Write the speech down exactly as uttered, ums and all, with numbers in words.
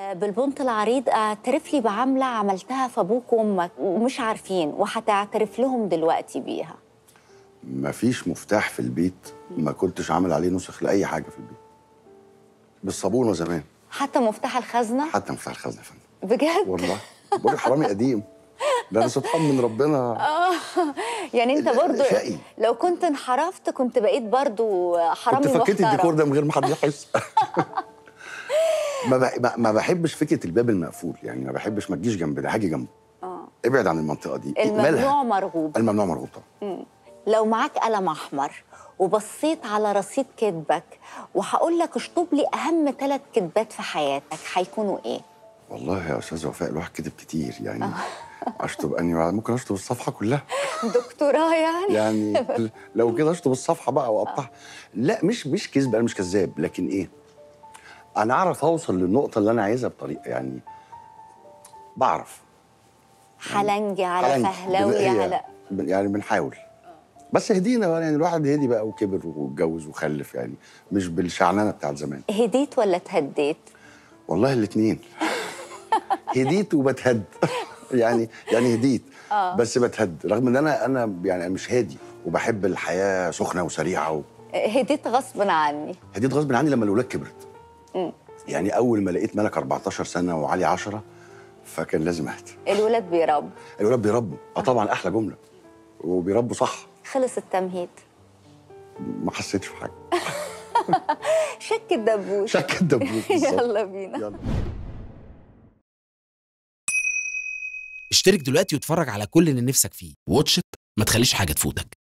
بالبنط العريض اعترف لي بعملة عملتها في أبوك وأمك ومش عارفين وهتعترف لهم دلوقتي بيها. مفيش مفتاح في البيت ما كنتش عامل عليه نسخ لأي حاجة في البيت. بالصابونة زمان. حتى مفتاح الخزنة؟ حتى مفتاح الخزنة يا فندم. بجد؟ والله بقول حرامي قديم. ده أنا سبحان من ربنا. اه يعني أنت برضو شقي. لو كنت انحرفت كنت بقيت برضو حرامي كنت فكيت محترم. الديكور ده من غير ما حد يحس. ما بح- ما بحبش فكرة الباب المقفول، يعني ما بحبش ما تجيش جنب ده، هاجي جنبه. اه ابعد عن المنطقة دي. الممنوع مرغوب. الممنوع مرغوب طبعا. مم. لو معاك قلم أحمر وبصيت على رصيد كذبك وهقول لك اشطب لي أهم ثلاث كذبات في حياتك هيكونوا إيه؟ والله يا أستاذ وفاء الواحد كذب كتير يعني. أشطب أني ممكن أشطب الصفحة كلها. دكتوراه يعني؟ يعني لو كده أشطب الصفحة بقى وأقطعها. لا مش مش كذب، أنا مش كذاب، لكن إيه؟ أنا أعرف أوصل للنقطة اللي أنا عايزها بطريقة، يعني بعرف. حلنجي على حلنجي. فهلاوي هي- على يعني بنحاول. بس هدينا بقى، يعني الواحد هدي بقى وكبر واتجوز وخلف، يعني مش بالشعنانة بتاعت زمان. هديت ولا اتهديت؟ والله الاثنين. هديت وبتهد. يعني يعني هديت آه. بس بتهد، رغم ان انا انا يعني مش هادي وبحب الحياه سخنه وسريعه و... هديت غصب عني. هديت غصب عني لما الاولاد كبرت. مم. يعني اول ما لقيت ملك أربعتاشر سنه وعلي عشرة فكان لازم اهدى. الولاد بيربوا. الولاد بيربوا، اه طبعا احلى جمله، وبيربوا صح. خلص التمهيد. ما حسيتش في حاجه. شك الدبوس. شك الدبوس بالظبط. يلا بينا. يلا. اشترك دلوقتي واتفرج على كل اللي نفسك فيه. واتش إت، ما تخليش حاجة تفوتك.